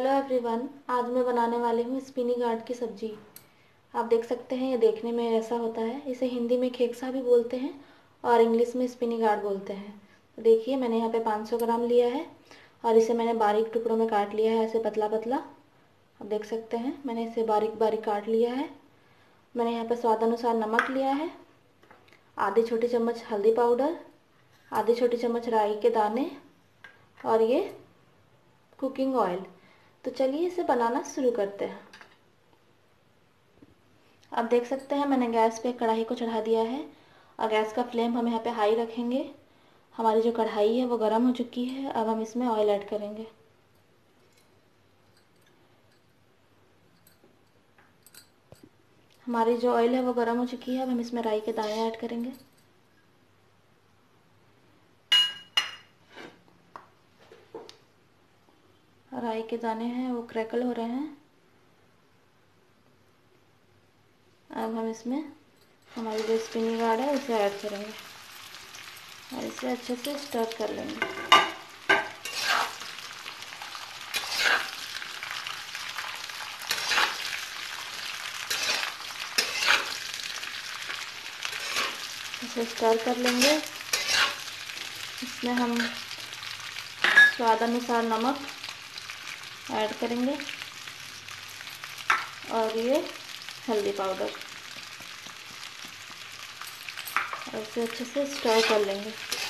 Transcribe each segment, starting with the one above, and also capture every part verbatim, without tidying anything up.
Hello everyone, आज मैं बनाने वाली हूँ स्पिनी गार्ड की सब्जी। आप देख सकते हैं ये देखने में ऐसा होता है। इसे हिंदी में खेकसा भी बोलते हैं और इंग्लिश में स्पिनी गार्ड बोलते हैं। तो देखिए मैंने यहाँ पे पाँच सौ ग्राम लिया है और इसे मैंने बारीक टुकड़ों में काट लिया है, ऐसे पतला पतला। आप देख सकते हैं मैंने इसे बारीक बारीक काट लिया है। मैंने यहाँ पर स्वाद अनुसार नमक लिया है, आधी छोटी चम्मच हल्दी पाउडर, आधी छोटी चम्मच राई के दाने और ये कुकिंग ऑयल। तो चलिए इसे बनाना शुरू करते हैं। आप देख सकते हैं मैंने गैस पे कढ़ाई को चढ़ा दिया है और गैस का फ्लेम हम यहाँ पे हाई रखेंगे। हमारी जो कढ़ाई है वो गर्म हो चुकी है। अब हम इसमें ऑयल ऐड करेंगे। हमारी जो ऑयल है वो गर्म हो चुकी है। अब हम इसमें राई के दाने ऐड करेंगे। राई के दाने हैं वो क्रैकल हो रहे हैं। अब हम इसमें हमारी जो स्पिनी गार्ड है उसे ऐड करेंगे और इसे अच्छे से स्टर कर लेंगे। इसे स्टर कर लेंगे। इसमें हम स्वाद अनुसार नमक ऐड करेंगे और ये हल्दी पाउडर, और इसे अच्छे से स्टर कर लेंगे।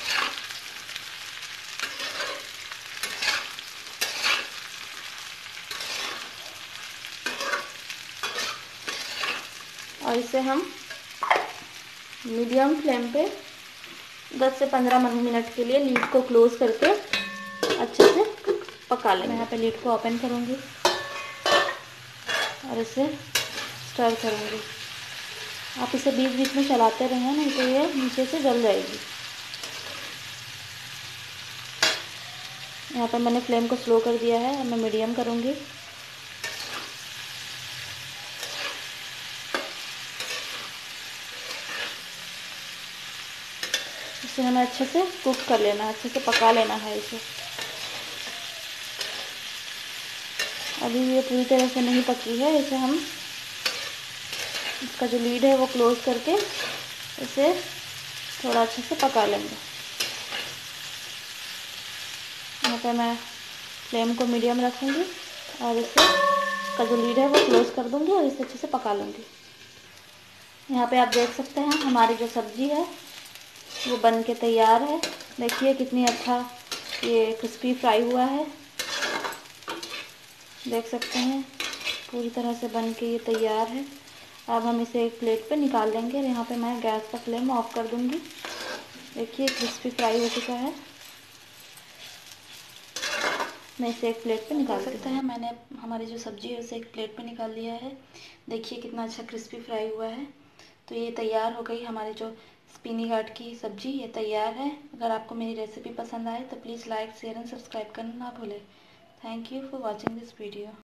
और इसे हम मीडियम फ्लेम पे दस से पंद्रह मिनट के लिए लीड को क्लोज करके अच्छे से पका लेंगे। मैं यहाँ पे लीड को ओपन करूँगी और इसे स्टर करूँगी। आप इसे बीच बीच में चलाते रहें, नहीं तो ये नीचे से जल जाएगी। यहाँ पर मैंने फ्लेम को स्लो कर दिया है, अब मैं मीडियम करूँगी। इसे हमें अच्छे से कुक कर लेना है, अच्छे से पका लेना है इसे। अभी ये पूरी तरह से नहीं पकी है। इसे हम इसका जो लीड है वो क्लोज करके इसे थोड़ा अच्छे से पका लेंगे। यहाँ पे मैं फ्लेम को मीडियम रखूँगी और इसे का जो लीड है वो क्लोज कर दूँगी और इसे अच्छे से पका लूँगी। यहाँ पे आप देख सकते हैं हमारी जो सब्ज़ी है वो बन के तैयार है। देखिए कितनी अच्छा ये क्रिस्पी फ्राई हुआ है। देख सकते हैं पूरी तरह से बन के ये तैयार है। अब हम इसे एक प्लेट पे निकाल लेंगे और यहाँ पे मैं गैस का फ्लेम ऑफ कर दूँगी। देखिए क्रिस्पी फ्राई हो चुका है। मैं इसे एक प्लेट पे निकाल सकते हैं। मैंने हमारी जो सब्ज़ी है उसे एक प्लेट पे निकाल लिया है। देखिए कितना अच्छा क्रिस्पी फ्राई हुआ है। तो ये तैयार हो गई हमारी जो स्पिनी गार्ड की सब्ज़ी, ये तैयार है। अगर आपको मेरी रेसिपी पसंद आए तो please like share and subscribe करना ना भूलें। Thank you for watching this video.